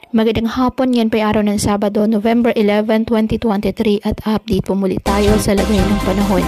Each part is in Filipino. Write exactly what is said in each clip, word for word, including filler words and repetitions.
Magandang hapon, yan pa araw ng Sabado, November eleventh, twenty twenty-three at update po muli tayo sa lagay ng panahon.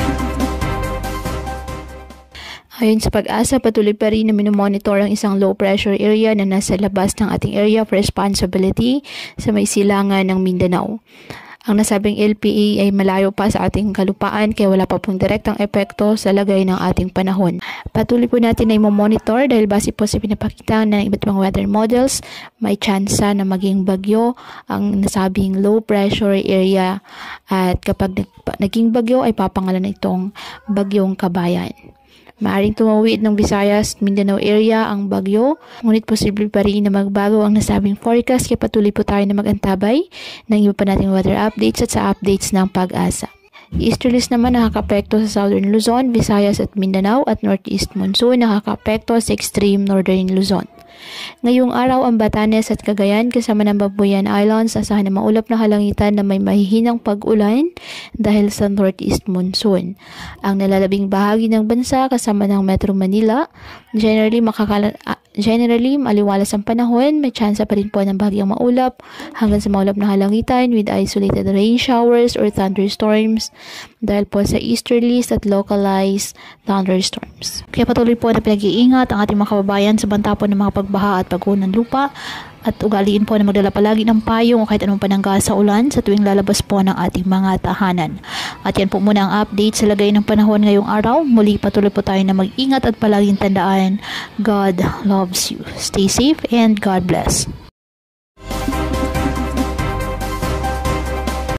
Ayon sa Pag-asa, patuloy pa rin na minomonitor ang isang low pressure area na nasa labas ng ating area of responsibility sa may silangan ng Mindanao. Ang nasabing L P A ay malayo pa sa ating kalupaan kaya wala pa pong direktang epekto sa lagay ng ating panahon. Patuloy po natin na i-monitor dahil base po sa pinapakita ng iba't ibang weather models, may tsansa na maging bagyo ang nasabing low pressure area at kapag naging bagyo ay papangalan na itong Bagyong Kabayan. Maaring tumawid ng Visayas, Mindanao area ang bagyo, ngunit posible pa rin na magbago ang nasabing forecast kaya patuloy po tayo na mag-antabay ng iba pa nating weather updates at sa updates ng Pag-asa. Easterlies naman nakaka-apekto sa Southern Luzon, Visayas at Mindanao at Northeast Monsoon nakaka-apekto sa extreme Northern Luzon. Ngayong araw ang Batanes at Cagayan kasama ng Babuyan Islands asahan na maulap na kalangitan na may mahihinang pag-ulan dahil sa Northeast Monsoon. Ang nalalabing bahagi ng bansa kasama ng Metro Manila, generally makakala generally maliwalas ang panahon, may tsansa pa rin po ng bahagyang maulap hanggang sa maulap na kalangitan with isolated rain showers or thunderstorms dahil po sa easterlies at localized thunderstorms. Kaya patuloy po na pinag-iingat ang ating mga kababayan sa banta po ng mga pagbaha at pagguho ng lupa at ugaliin po na magdala palagi ng payong o kahit anong panangga sa ulan sa tuwing lalabas po ng ating mga tahanan. At yan po muna ang update sa lagay ng panahon ngayong araw. Muli patuloy po tayo na mag-ingat at palaging tandaan, God loves you. Stay safe and God bless.